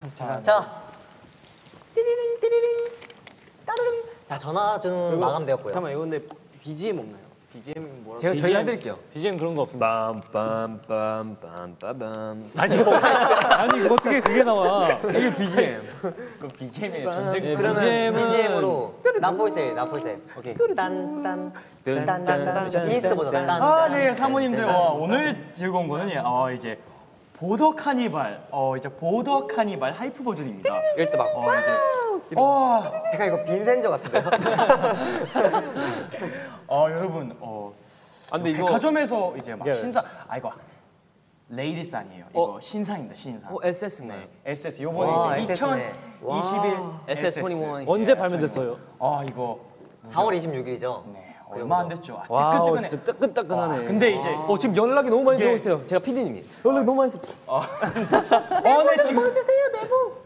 자, 띠리링 띠리링 따르릉. 자, 전화 주는 마감되었고요. 잠깐만, 이거 근데 BGM 없나요? BGM 뭐라고? 제가 저희 해드릴게요. BGM 그런 거 없습니다. 빰빰빰빰빰빰. 아니 이거 어떻게 그게 나와? 이게 BGM. 그 BGM이에요. 전쟁. 네, 그러면 BGM 은 BGM으로 나폴세. 오케이. 딴딴 딴딴딴 이스트 버전. 아, 네, 사모님들 오늘 즐거운 거는 이제 보더 카니발. 이제 보더 카니발 하이프 버전입니다. 이럴 때 막. 약간 이거 빈센저 같은데요? 여러분, 근데 이거 백화점에서 이제 막 예. 신상. 이거 레이디스 아니에요. 이거 신상입니다. 신상. SS네. 네, SS 와, 요번에 이제 SS 네. 2021 SS21. 언제 발매됐어요? 이거 4월 26일이죠. 네, 얼마 안 됐죠. 와, 뜨끈뜨끈해. 진짜 따끈따끈하네. 근데 이제 지금 연락이 너무 많이 이게- 들어오고 있어요. 제가 PD님이. 연락이 너무 많이 있어요. 네, 지금 보여주세요, 내부.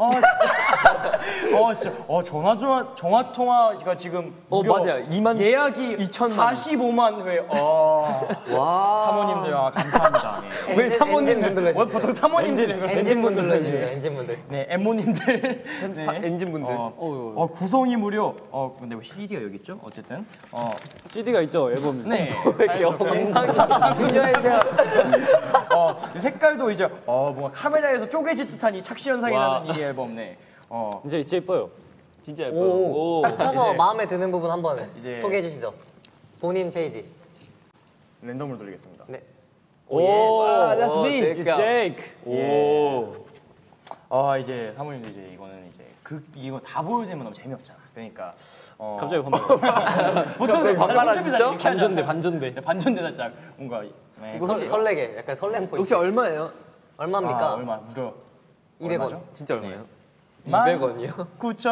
진짜. 전화 통화가 지금 무려 맞아요. 2만 예약이 2천만 45만 회. 와. 사모님들 감사합니다. 네. 왜 사모님 엔진 눌러주세요. 보통 사모님들이 엔진분 눌러주세요. 엔진분들. 네, 엠모님들. 엔진분들. 구성이 무려 근데 왜 CD가 여기 있죠? 어쨌든 CD가 있죠 앨범에. 네. 중요해주세요. 색깔도 이제 뭔가 카메라에서 쪼개질 듯한 이 착시 현상이 나는 이 앨범. 네. 진짜 예뻐요. 진짜 예뻐요. 오. 딱 펴서 마음에 드는 부분 한번 이제- 소개해 주시죠. 본인 페이지. 랜덤으로 돌리겠습니다. 네. 오, that's me. It's Jake. 오. 이제 사모님들 이제 이거는 이제 이거 다 보여주면 너무 재미없잖아. 그러니까 갑자기 반말. 보통 반말하시죠? 반전대. 반전대 살짝 뭔가 이거 설레게 약간 설렘 포인트. 혹시 얼마예요? 얼마입니까? 얼마 무려 200원. 진짜 얼마예요? 200원이요?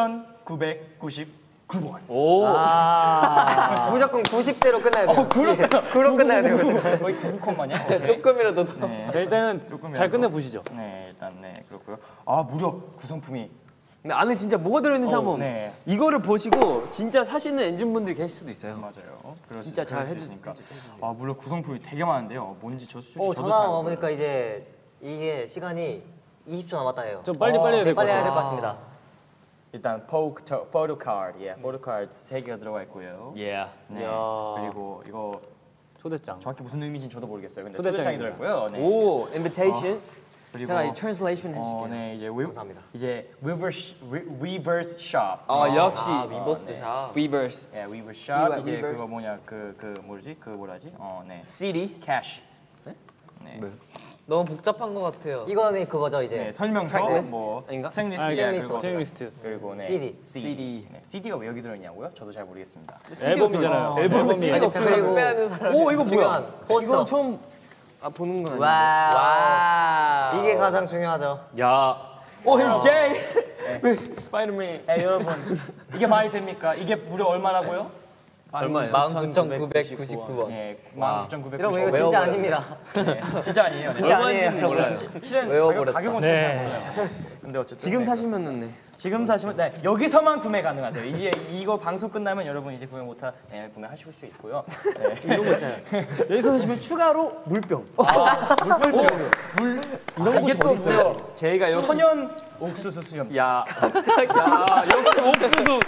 9,999원. 오. 무조건 90대로 끝나야 돼요. 9로 끝나야 돼요. 거의 9,9콤마냐? 조금이라도 더. 네. 일단은 조금이라도. 잘 끝내 보시죠. 네, 일단 네 그렇고요. 무려 구성품이 근데 안에 진짜 뭐가 들어있는지 한번 네. 이거를 보시고 진짜 사시는 엔진분들이 계실 수도 있어요. 맞아요. 진짜 잘 해주시니까. 무려 구성품이 되게 많은데요. 뭔지 솔직히 저도 잘 전화 모르겠어요. 와보니까 이제 이게 시간이 20초 남았다 해요. 좀 빨리 해야 네, 될 것 빨리 해야 될 같아요. 것 같습니다. 일단 포토 카드, 포토 카드 3개가 들어가 있고요. 예. 네. 이야. 그리고 이거 초대장. 정확히 무슨 의미인지 저도 모르겠어요. 근데 초대장입니다. 초대장이 들어있고요. 네. 오, invitation. 그리고 제가 이 translation 해줄게요. 네, 이제 감사합니다. 이제 reverse shop. 역시 네. Weverse. 예, reverse See shop. what 이제 reverse? 그거 뭐냐 그 뭐지? 그 뭐라지? 네. CD. cash. 네. 너무 복잡한 것 같아요. 이거는 그거죠 이제. 네, 설명서 트랙리스트? 뭐 아닌가? 트랙리스트, 트랙리스트. 체크리스트. 그리고 네. CD. CD. 네, CD가 왜 여기 들어있냐고요? 저도 잘 모르겠습니다. 앨범이잖아요. 앨범이에요. 그리고 오, 이거 뭐야? 중요한 포스터. 이건 처음 보는 건 아니에요. 와. 이게 가장 중요하죠. 야. 오, here's Jay. 스파이더맨. 여러분 이게 말이 됩니까? 이게 무려 얼마라고요? 얼마예요? 19,999원. 예, 19,999원. 여러분 이거 진짜 아닙니다. 진짜 아니에요. 진짜 아니에요. 몰라요. 실은 외워버렸다. 가격은 네. 잘 몰라요. 근데 어쨌든 지금 네, 사시면은 네. 지금 사시면 여기서만 구매 가능하세요. 이제 이거 방송 끝나면 여러분 이제 구매하실 수 있고요. 네. 이런 거 있잖아요. 여기서 사시면 추가로 물병. 이런 곳이 어디 있어요? 제가 여기 천연 옥수수 수염. 야, 역시 옥수수.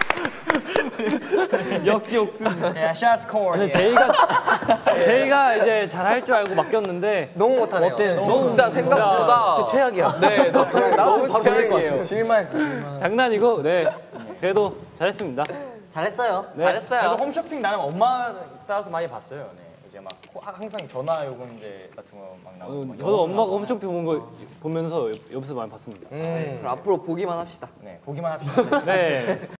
역시 옥수수. 야, 샷콘. 근데 제이가 이제 잘할 줄 알고 맡겼는데 너무 못하네요. 진짜 생각보다 진짜 최악이야. 네, 나도 바로 최악이에요. 실망했어. 장난이고 네 그래도 잘했습니다. 잘했어요. 네. 저도 홈쇼핑 나는 엄마 따라서 많이 봤어요. 네. 이제 막 항상 전화 요금제 같은 거 막 나오고. 막 저도 엄마가 홈쇼핑 보는 거 보면서 옆에서 많이 봤습니다. 앞으로 보기만 합시다. 네, 보기만 합시다. 네.